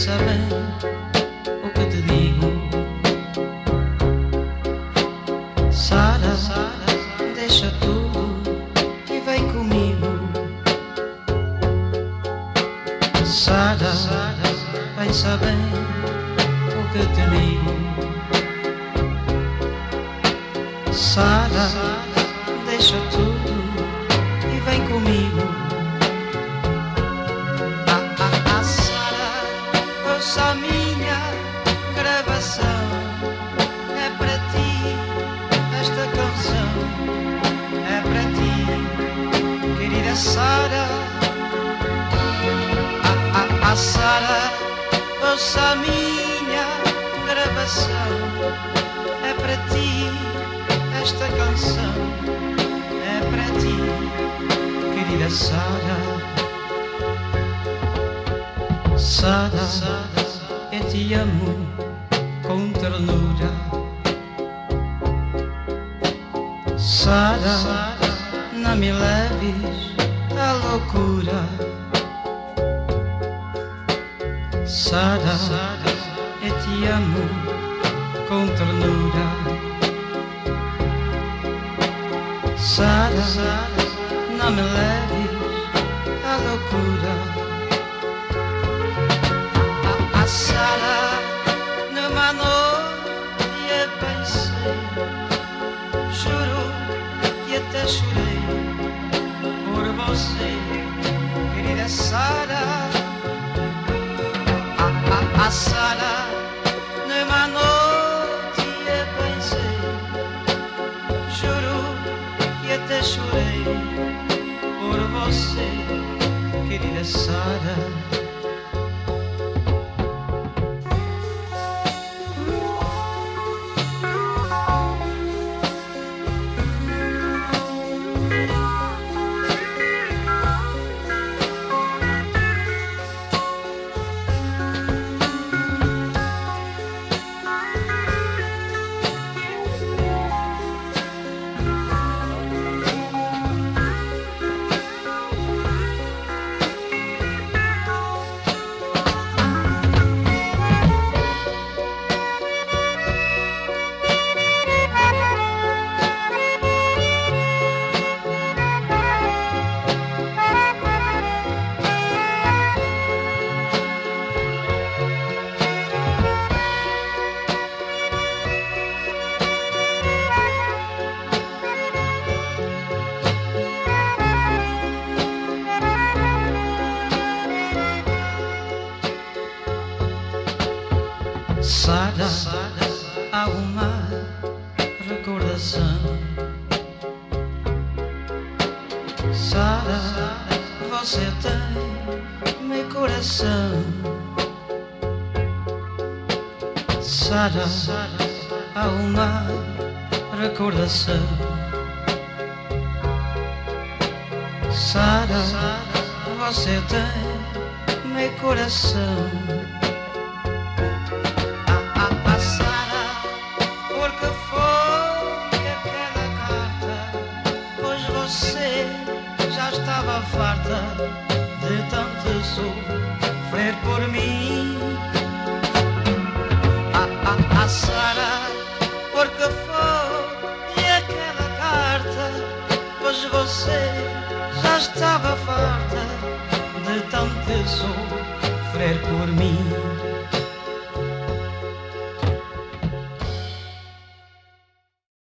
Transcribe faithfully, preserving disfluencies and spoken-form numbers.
pensa bem o que te digo. Sara, deixa tudo e vem comigo. Sara, pensa bem o que te digo. Sara, deixa tudo e vem comigo. Ah, ah, ah, Sara, ouça a minha gravação. É para ti esta canção. É para ti, querida Sara. Ah, ah, ah, Sara, ouça a minha gravação. É para ti esta canção. É para ti, querida Sara. Sara, eu te amo com ternura. Sara, não me leves à loucura. Sara, eu te amo com ternura. Sara, não me leves à loucura. Ah, Sara, numa noite eu pensei, juro que até chorei por você, querida Sara. Ah, ah, ah, Sara, numa noite eu pensei, juro que até chorei por você, querida Sara. Sara, há uma recordação. Sara, você tem meu coração. Sara, há uma recordação. Sara, você tem meu coração. Você já estava farta de tanto sofrer por mim. Ah, ah, ah, Sara, porque foi aquela carta, pois você já estava farta de tanto sofrer por mim.